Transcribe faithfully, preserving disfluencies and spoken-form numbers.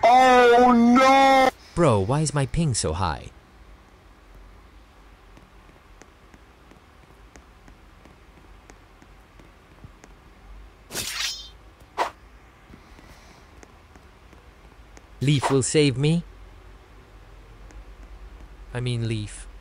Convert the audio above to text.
Oh no! Bro, why is my ping so high? Leaf will save me. I mean Leaf.